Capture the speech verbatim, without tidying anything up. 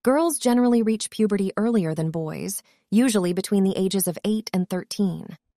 Girls generally reach puberty earlier than boys, usually between the ages of eight and thirteen.